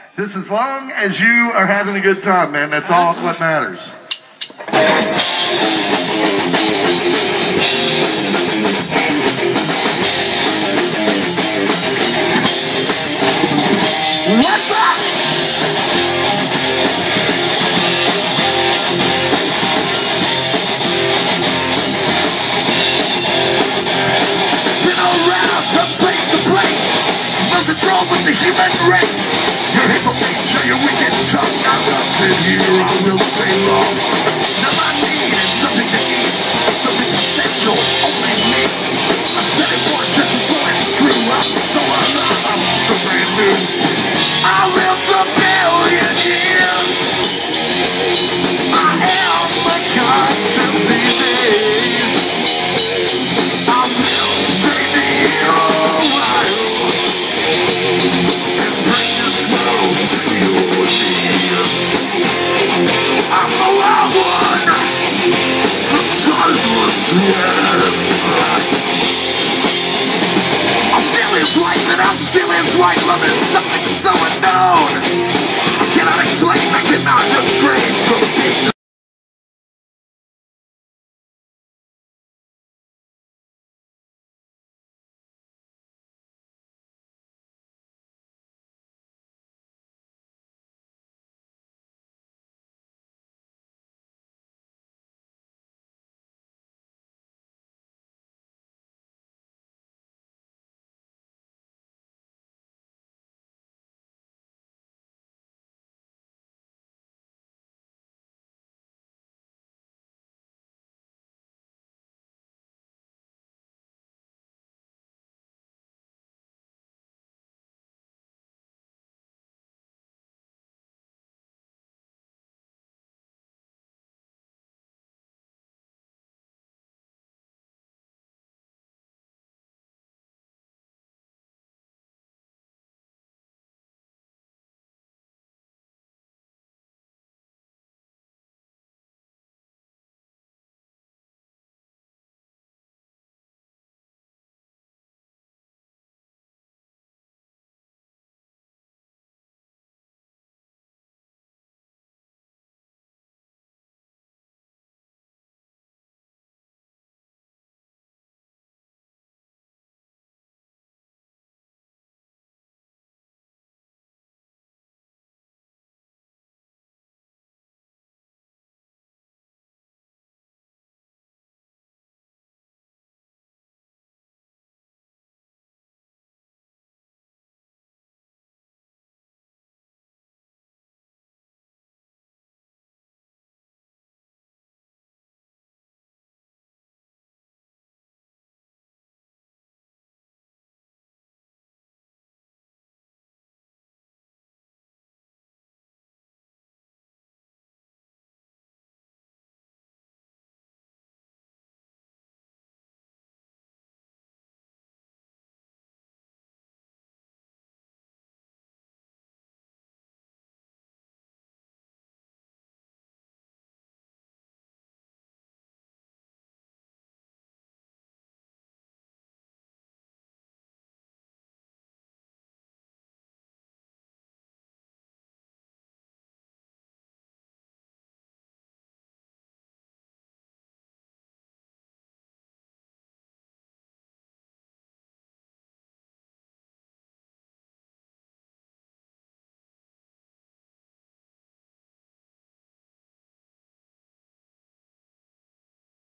Just as long as you are having a good time, man, that's all what matters. With the human race, your evil nature, your wicked tongue, I love it here, I will stay long. Now my need is something to eat, something essential, only me. I said it once just before it's true. I'm so alive, I'm so brand new. I lived a billion years. I am the conscience these days. I will stay near a while. I'm the wild one, the timeless one. I'll steal his life and I'll steal his life. Love is something so unknown. I cannot explain, I cannot refrain from